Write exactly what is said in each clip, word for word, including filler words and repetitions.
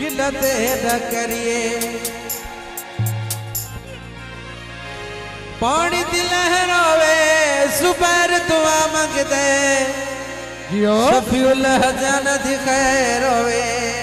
गिलते न करिए पानी दी लहरावे सुबैर दुआ मंगदे शफीउल हज़ान दी खैर होवे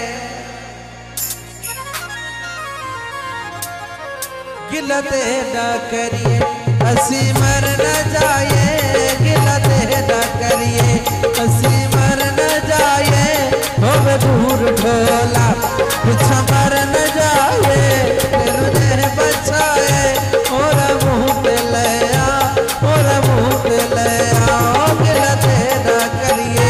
गिलते न करिए असी मर न जाए गिलते न करिए असी मर न जाए होवे दूर ढोला पीछा मर न जाए तेरू देह बचाए और मुँह पे ले आ और मुँह पे ले आओ गिलते न करिए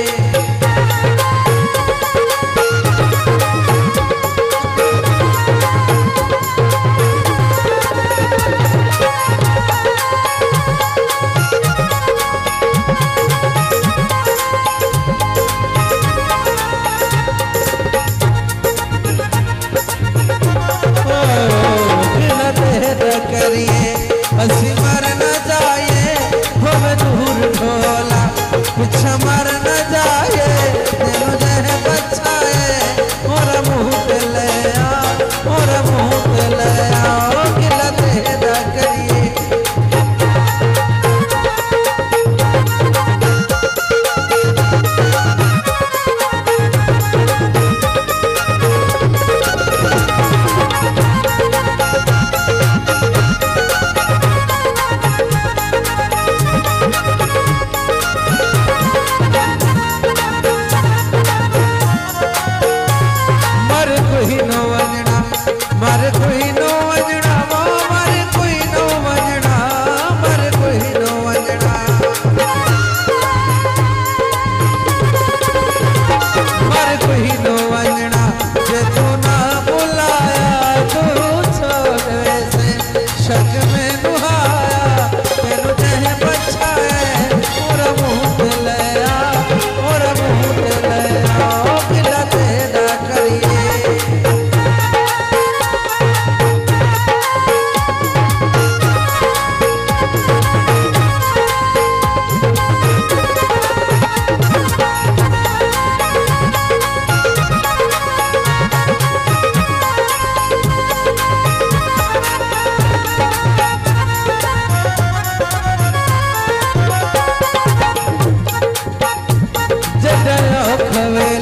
करिए असी मर न जाए होवे दूर ढोला पीछा मर न जाए तेरू देह बचाए और मुँह पे ले आ और मुँह पे ले आओ गिलते न करिए मर कोई नो वंजड़ा मर कोई नो वंजड़ा मर कोई नो वंजड़ा मर कोई नो वंजड़ा जे तू ना बुलाया तू छोड़ वैसे शक में नुहाया तेरू देह बचाए और मुँह पे ले आ और मुँह पे ले आओ गिलते न करिए खवे